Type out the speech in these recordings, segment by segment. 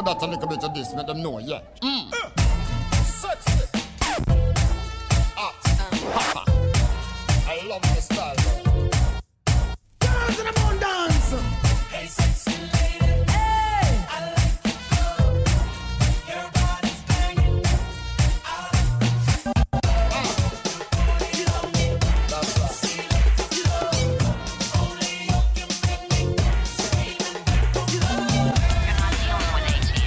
that a little bit of this, make them know, yeah. Sexy. Hot. Papa. I love the style. Dance in the moon dance. Hey, sexy lady. Hey. I like you flow. Your body's banging. You don't need that's right. See it, you know. Only you can make me scream and you know. You're not the only one, AT&T.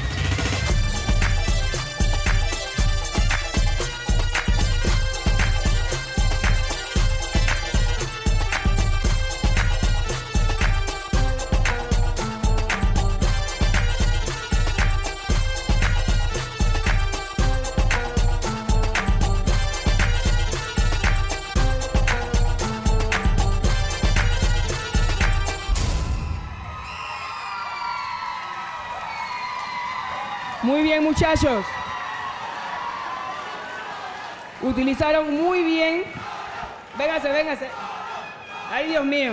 Muy bien, muchachos. Utilizaron muy bien. Véngase, véngase. Ay, Dios mío.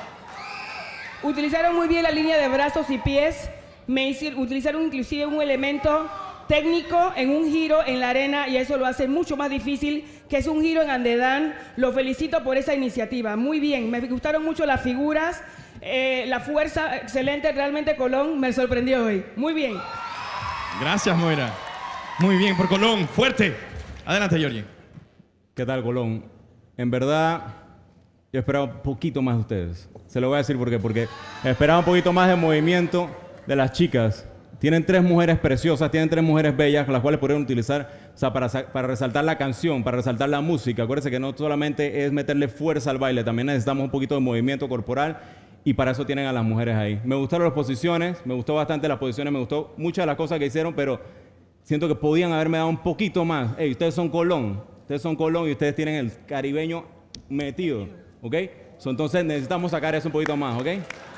Utilizaron muy bien la línea de brazos y pies. Utilizaron inclusive un elemento técnico en un giro en la arena y eso lo hace mucho más difícil, que es un giro en andedán. Los felicito por esa iniciativa. Muy bien. Me gustaron mucho las figuras, la fuerza excelente. Realmente Colón me sorprendió hoy. Muy bien. Gracias, Moira. Muy bien, por Colón. Fuerte. Adelante, Georgie. ¿Qué tal, Colón? En verdad, yo esperaba un poquito más de ustedes. Se lo voy a decir por qué. Porque esperaba un poquito más de movimiento de las chicas. Tienen 3 mujeres preciosas, tienen 3 mujeres bellas, las cuales podrían utilizar, o sea, para resaltar la canción, para resaltar la música. Acuérdense que no solamente es meterle fuerza al baile, también necesitamos un poquito de movimiento corporal. Y para eso tienen a las mujeres ahí. Me gustaron las posiciones, me gustó bastante las posiciones, me gustó muchas de las cosas que hicieron, pero siento que podían haberme dado un poquito más. Hey, ustedes son Colón y ustedes tienen el caribeño metido, ¿ok? Entonces necesitamos sacar eso un poquito más, ¿ok?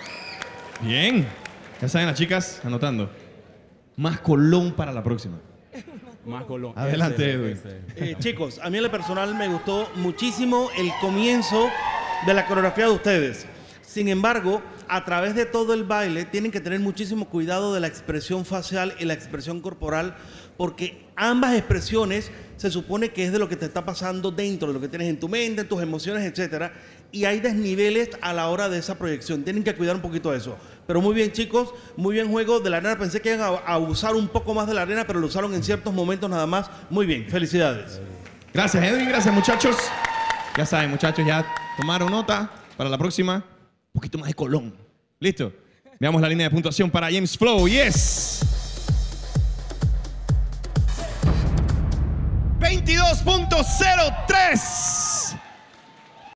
Bien. Ya saben las chicas, anotando. Más Colón para la próxima. Más Colón. Adelante, Edwin. Chicos, a mí en lo personal me gustó muchísimo el comienzo de la coreografía de ustedes. Sin embargo, a través de todo el baile tienen que tener muchísimo cuidado de la expresión facial y la expresión corporal, porque ambas expresiones se supone que es de lo que te está pasando dentro, de lo que tienes en tu mente, tus emociones, etcétera, y hay desniveles a la hora de esa proyección. Tienen que cuidar un poquito de eso. Pero muy bien, chicos, muy bien juego de la arena. Pensé que iban a usar un poco más de la arena, pero lo usaron en ciertos momentos nada más. Muy bien, felicidades. Gracias, Edwin. Gracias, muchachos. Ya saben, muchachos, ya tomaron nota para la próxima. Un poquito más de Colón. ¿Listo? Veamos la línea de puntuación para James Flow. ¡Yes! 22.03.